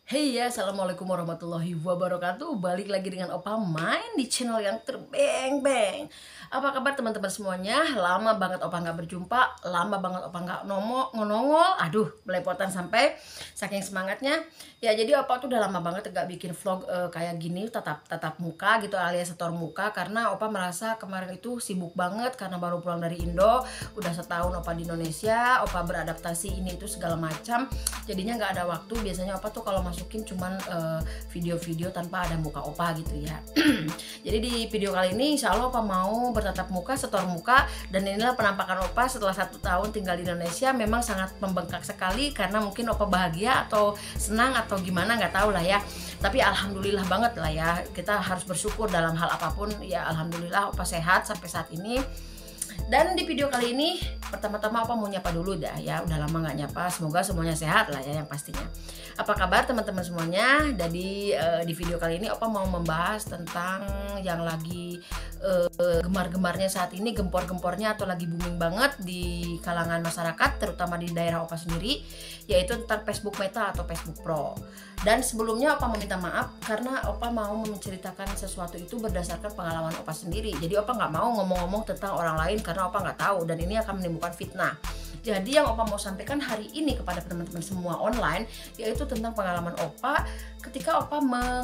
Hey ya, assalamualaikum warahmatullahi wabarakatuh. Balik lagi dengan Opa main di channel yang terbeng-beng. Apa kabar teman-teman semuanya? Lama banget Opa nggak berjumpa, lama banget Opa nggak nongol. Aduh, belepotan sampai saking semangatnya. Ya jadi Opa tuh udah lama banget nggak bikin vlog kayak gini, tatap muka gitu alias setor muka, karena Opa merasa kemarin itu sibuk banget karena baru pulang dari Indo. Udah setahun Opa di Indonesia, Opa beradaptasi ini itu segala macam. Jadinya nggak ada waktu. Biasanya Opa tuh kalau masukin cuman video-video tanpa ada muka Opa gitu ya. Jadi di video kali ini insya Allah Opa mau bertatap muka, setor muka, dan inilah penampakan Opa setelah 1 tahun tinggal di Indonesia. Memang sangat membengkak sekali karena mungkin Opa bahagia atau senang atau gimana nggak tahu lah ya. Tapi alhamdulillah banget lah ya, kita harus bersyukur dalam hal apapun ya. Alhamdulillah Opa sehat sampai saat ini. Dan di video kali ini pertama-tama Opa mau nyapa dulu dah ya, udah lama nggak nyapa. Semoga semuanya sehat lah ya yang pastinya. Apa kabar teman-teman semuanya? Jadi di video kali ini Opa mau membahas tentang yang lagi gemar-gemarnya saat ini, gempor-gempornya atau lagi booming banget di kalangan masyarakat, terutama di daerah Opa sendiri, yaitu tentang Facebook Meta atau Facebook Pro. Dan sebelumnya Opa meminta maaf karena Opa mau menceritakan sesuatu itu berdasarkan pengalaman Opa sendiri. Jadi Opa nggak mau ngomong-ngomong tentang orang lain karena Opa nggak tahu, dan ini akan menimbulkan fitnah. Jadi yang Opa mau sampaikan hari ini kepada teman-teman semua online, yaitu tentang pengalaman Opa ketika Opa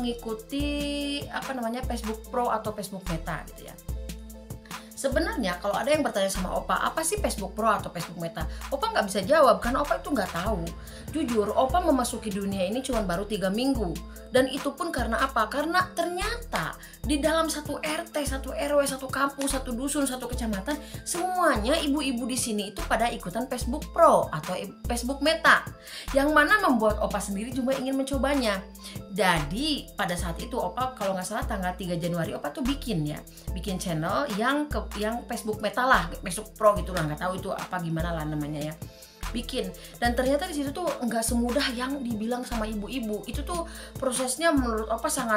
mengikuti Facebook Pro atau Facebook Meta gitu ya. Sebenarnya kalau ada yang bertanya sama Opa, apa sih Facebook Pro atau Facebook Meta? Opa nggak bisa jawab karena Opa itu nggak tahu. Jujur, Opa memasuki dunia ini cuma baru 3 minggu. Dan itu pun karena apa? Karena ternyata di dalam satu RT, satu RW, satu kampung, satu dusun, satu kecamatan, semuanya ibu-ibu di sini itu pada ikutan Facebook Pro atau Facebook Meta. Yang mana membuat Opa sendiri juga ingin mencobanya. Jadi pada saat itu Opa kalau nggak salah tanggal 3 Januari Opa tuh bikin channel yang Facebook Meta lah, Facebook Pro gitu lah, nggak tahu itu apa gimana lah namanya ya, bikin. Dan ternyata di situ tuh nggak semudah yang dibilang sama ibu-ibu. Itu tuh prosesnya menurut Opa sangat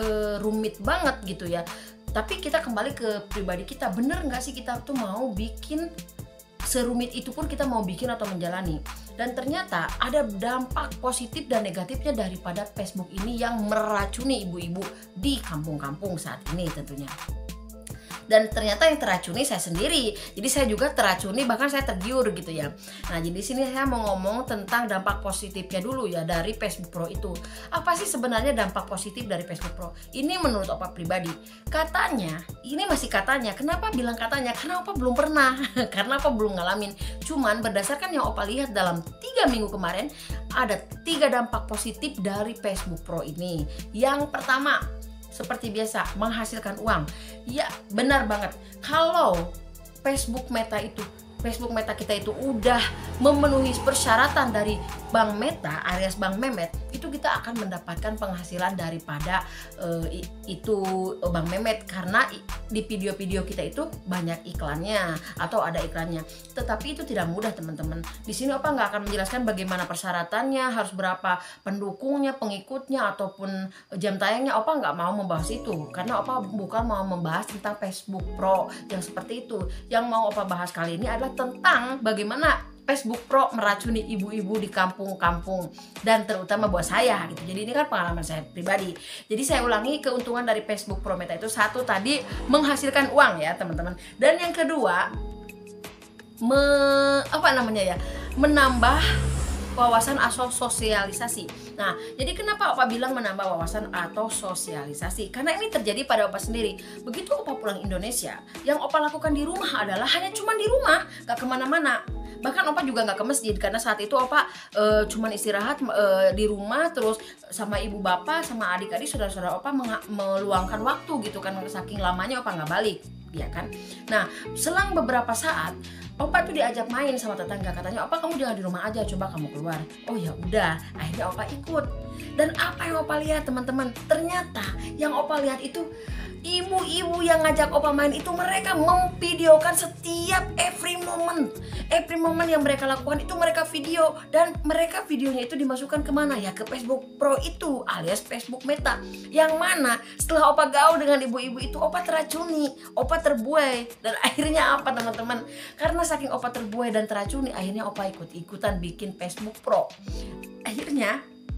rumit banget gitu ya. Tapi kita kembali ke pribadi kita, bener nggak sih kita tuh mau bikin serumit itu pun kita mau bikin atau menjalani. Dan ternyata ada dampak positif dan negatifnya daripada Facebook ini yang meracuni ibu-ibu di kampung-kampung saat ini tentunya. Dan ternyata yang teracuni saya sendiri. Jadi saya juga teracuni, bahkan saya tergiur gitu ya. Nah, jadi sini saya mau ngomong tentang dampak positifnya dulu ya dari Facebook Pro itu. Apa sih sebenarnya dampak positif dari Facebook Pro? Ini menurut Opa pribadi. Katanya, ini masih katanya. Kenapa bilang katanya? Karena Opa belum pernah. Karena Opa belum ngalamin. Cuman berdasarkan yang Opa lihat dalam 3 minggu kemarin, ada 3 dampak positif dari Facebook Pro ini. Yang pertama, seperti biasa, menghasilkan uang. Ya, benar banget. Kalau Facebook Meta kita itu udah memenuhi persyaratan dari Bank Meta alias Bank Memet, itu kita akan mendapatkan penghasilan daripada itu Bank Memet, karena di video-video kita itu banyak iklannya atau ada iklannya. Tetapi itu tidak mudah teman-teman. Di sini Opa nggak akan menjelaskan bagaimana persyaratannya, harus berapa pendukungnya, pengikutnya, ataupun jam tayangnya. Opa nggak mau membahas itu karena Opa bukan mau membahas tentang Facebook Pro yang seperti itu. Yang mau Opa bahas kali ini adalah tentang bagaimana Facebook Pro meracuni ibu-ibu di kampung-kampung, dan terutama buat saya gitu. Jadi ini kan pengalaman saya pribadi. Jadi saya ulangi, keuntungan dari Facebook Pro Meta itu satu tadi menghasilkan uang ya teman-teman. Dan yang kedua menambah wawasan atau sosialisasi. Nah, jadi kenapa Opa bilang menambah wawasan atau sosialisasi? Karena ini terjadi pada Opa sendiri. Begitu Opa pulang Indonesia, yang Opa lakukan di rumah adalah hanya cuma di rumah, gak kemana-mana. Bahkan Opa juga gak ke masjid, karena saat itu Opa cuman istirahat di rumah, terus sama ibu bapak, sama adik-adik, saudara-saudara Opa meluangkan waktu gitu kan, saking lamanya Opa gak balik, ya kan. Nah, selang beberapa saat Opa tuh diajak main sama tetangga, katanya Opa kamu jangan di rumah aja, coba kamu keluar. Oh ya udah, akhirnya Opa ikut. Dan apa yang Opa lihat teman-teman? Ternyata yang Opa lihat itu ibu-ibu yang ngajak Opa main itu mereka memvideokan setiap every moment yang mereka lakukan itu mereka video, dan mereka videonya itu dimasukkan kemana ya, ke Facebook Pro itu alias Facebook Meta. Yang mana setelah Opa gaul dengan ibu-ibu itu Opa teracuni, Opa terbuai, dan akhirnya apa teman-teman? Karena saking Opa terbuai dan teracuni, akhirnya Opa ikut-ikutan bikin Facebook Pro. Akhirnya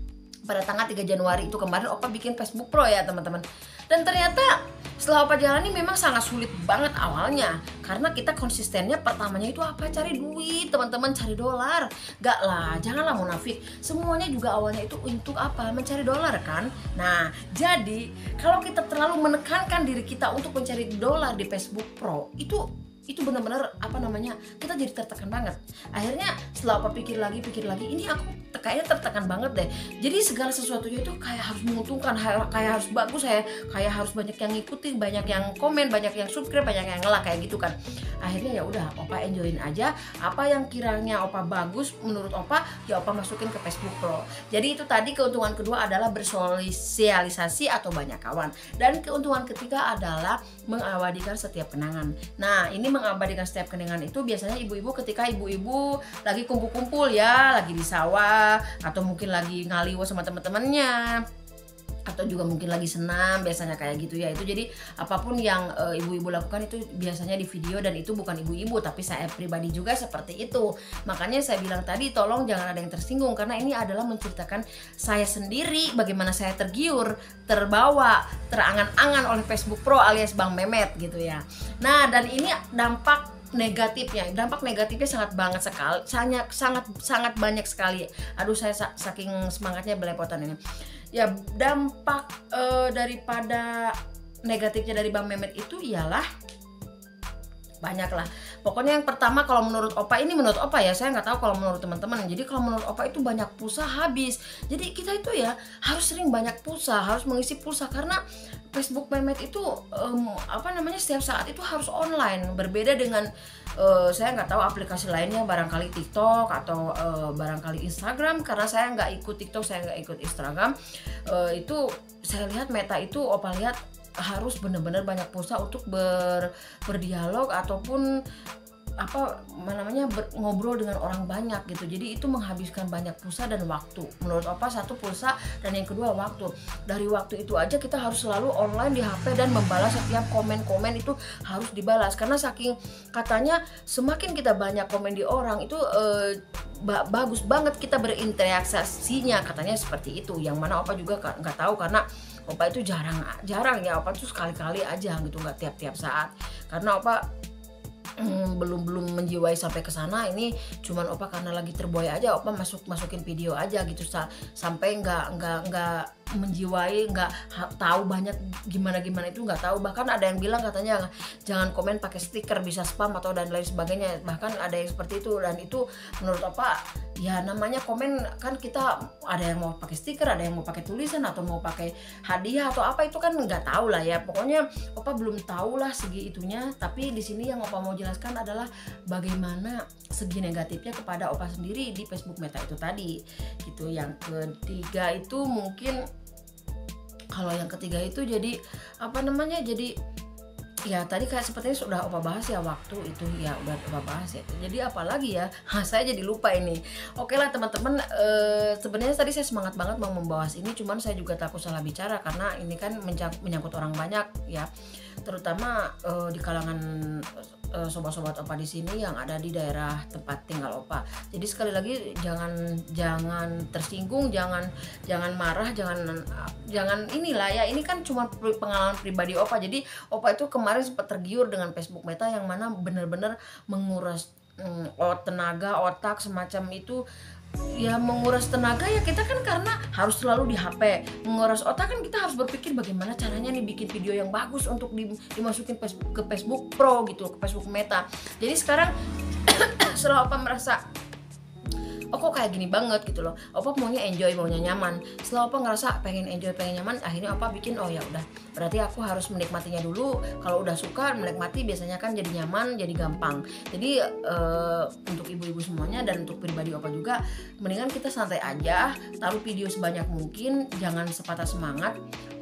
pada tanggal 3 Januari itu kemarin Opa bikin Facebook Pro ya teman-teman. Dan ternyata setelah Opa jalani memang sangat sulit banget awalnya. Karena kita konsistennya pertamanya itu apa? Cari duit teman-teman, cari dolar. Gak lah, janganlah munafik. Semuanya juga awalnya itu untuk apa? Mencari dolar kan. Nah jadi kalau kita terlalu menekankan diri kita untuk mencari dolar di Facebook Pro, itu benar-benar apa namanya, kita jadi tertekan banget. Akhirnya setelah Opa pikir lagi, ini aku kayaknya tertekan banget deh. Jadi segala sesuatunya itu kayak harus menguntungkan, kayak harus bagus, kayak harus banyak yang ngikutin, banyak yang komen, banyak yang subscribe, banyak yang nge-like kayak gitu kan. Akhirnya ya udah Opa enjoyin aja apa yang kiranya Opa bagus menurut Opa, ya Opa masukin ke Facebook Pro. Jadi itu tadi keuntungan kedua adalah bersosialisasi atau banyak kawan. Dan keuntungan ketiga adalah mengabadikan setiap kenangan. Nah ini mengabadikan setiap kenangan itu biasanya ibu-ibu ketika ibu-ibu lagi kumpul-kumpul ya, lagi di sawah atau mungkin lagi ngaliwa sama teman-temannya, atau juga mungkin lagi senam, biasanya kayak gitu ya. Itu jadi apapun yang ibu-ibu lakukan itu biasanya di video, dan itu bukan ibu-ibu tapi saya pribadi juga seperti itu. Makanya saya bilang tadi tolong jangan ada yang tersinggung, karena ini adalah menceritakan saya sendiri bagaimana saya tergiur, terbawa, terangan-angan oleh Facebook Pro alias Bang Mehmet gitu ya. Nah dan ini dampak negatifnya sangat banyak sekali. Aduh saya saking semangatnya belepotan ini. Ya dampak daripada negatifnya dari Bang Mehmet itu ialah banyak lah. Pokoknya yang pertama kalau menurut Opa, ini menurut Opa ya, saya nggak tahu kalau menurut teman-teman. Jadi kalau menurut Opa itu banyak pulsa habis. Jadi kita itu ya harus sering banyak pulsa, harus mengisi pulsa, karena Facebook Mehmet itu setiap saat itu harus online. Berbeda dengan saya nggak tahu aplikasi lainnya, barangkali TikTok atau barangkali Instagram, karena saya nggak ikut TikTok, saya nggak ikut Instagram. Itu saya lihat Meta itu Opa lihat harus benar-benar banyak pulsa untuk berdialog ataupun ngobrol dengan orang banyak gitu. Jadi itu menghabiskan banyak pulsa dan waktu. Menurut Opa, satu pulsa, dan yang kedua waktu. Dari waktu itu aja kita harus selalu online di HP dan membalas setiap komen-komen itu harus dibalas, karena saking katanya semakin kita banyak komen di orang itu bagus banget kita berinteraksinya, katanya seperti itu. Yang mana Opa juga nggak tahu, karena Opa itu jarang ya, Opa tuh sekali-kali aja gitu, nggak tiap-tiap saat. Karena Opa belum menjiwai sampai ke sana. Ini cuman Opa karena lagi terboy aja, Opa masukin video aja gitu, sampai nggak menjiwai, nggak tahu banyak gimana itu, nggak tahu. Bahkan ada yang bilang katanya jangan komen pakai stiker, bisa spam atau dan lain sebagainya. Bahkan ada yang seperti itu, dan itu menurut Opa ya namanya komen kan, kita ada yang mau pakai stiker, ada yang mau pakai tulisan atau mau pakai hadiah atau apa, itu kan nggak tahu lah ya. Pokoknya Opa belum tahu lah segi itunya. Tapi di sini yang Opa mau jelaskan adalah bagaimana segi negatifnya kepada Opa sendiri di Facebook Meta itu tadi gitu. Yang ketiga itu mungkin, kalau yang ketiga itu jadi jadi ya tadi kayak sepertinya sudah Opa bahas ya, waktu itu ya udah Opa bahas ya. Jadi apalagi ya, saya jadi lupa ini. Oke lah teman-teman, sebenarnya tadi saya semangat banget mau membahas ini, cuman saya juga takut salah bicara karena ini kan menyangkut orang banyak ya, terutama di kalangan sobat-sobat Opa di sini yang ada di daerah tempat tinggal Opa. Jadi sekali lagi jangan tersinggung, jangan marah, jangan inilah ya. Ini kan cuma pengalaman pribadi Opa. Jadi Opa itu kemarin sempat tergiur dengan Facebook Meta yang mana benar-benar menguras tenaga, otak semacam itu. Ya menguras tenaga ya kita kan, karena harus selalu di HP. Menguras otak kan kita harus berpikir bagaimana caranya nih bikin video yang bagus untuk dimasukin ke Facebook Pro gitu, ke Facebook Meta. Jadi sekarang setelah Opa merasa kok kayak gini banget gitu loh, Opa maunya enjoy, maunya nyaman. Setelah Opa ngerasa pengen enjoy, pengen nyaman, akhirnya Opa bikin ya udah, berarti aku harus menikmatinya dulu. Kalau udah suka menikmati biasanya kan jadi nyaman, jadi gampang. Jadi untuk ibu-ibu semuanya dan untuk pribadi Opa juga, mendingan kita santai aja, taruh video sebanyak mungkin, jangan sepatah semangat.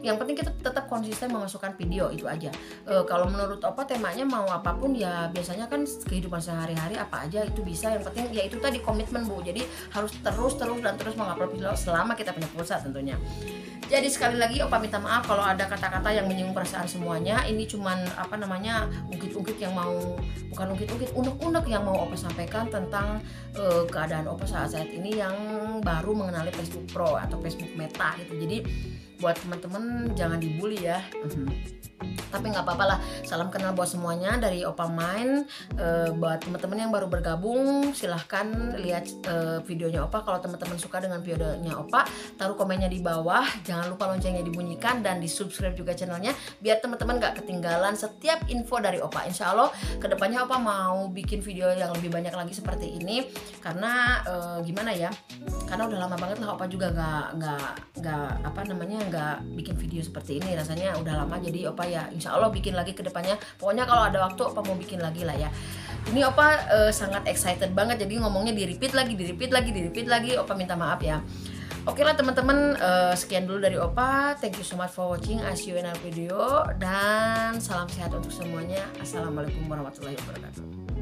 Yang penting kita tetap konsisten memasukkan video, itu aja. Kalau menurut Opa temanya mau apapun ya, biasanya kan kehidupan sehari-hari apa aja itu bisa, yang penting ya itu tadi komitmen Bu. Jadi harus terus mengupload video selama kita punya pulsa tentunya. Jadi sekali lagi Opa minta maaf kalau ada kata-kata yang menyinggung perasaan semuanya. Ini cuman ungkit-ungkit yang mau, bukan ungkit-ungkit, unek-unek yang mau Opa sampaikan tentang keadaan Opa saat ini yang baru mengenali Facebook Pro atau Facebook Meta gitu. Jadi buat teman-teman jangan dibully ya. Tapi nggak apa-apa lah, salam kenal buat semuanya dari Opa Main. Buat teman-teman yang baru bergabung, silahkan lihat videonya Opa. Kalau teman-teman suka dengan videonya Opa, taruh komennya di bawah, jangan lupa loncengnya dibunyikan dan di subscribe juga channelnya biar teman-teman nggak ketinggalan setiap info dari Opa. Insya Allah kedepannya Opa mau bikin video yang lebih banyak lagi seperti ini, karena gimana ya, karena udah lama banget lah Opa juga nggak bikin video seperti ini, rasanya udah lama. Jadi Opa ya insya Allah bikin lagi ke depannya. Pokoknya kalau ada waktu Opa mau bikin lagi lah ya. Ini Opa sangat excited banget, jadi ngomongnya di repeat lagi. Opa minta maaf ya. Oke lah teman-teman, sekian dulu dari Opa. Thank you so much for watching. I see you in our video. Dan salam sehat untuk semuanya. Assalamualaikum warahmatullahi wabarakatuh.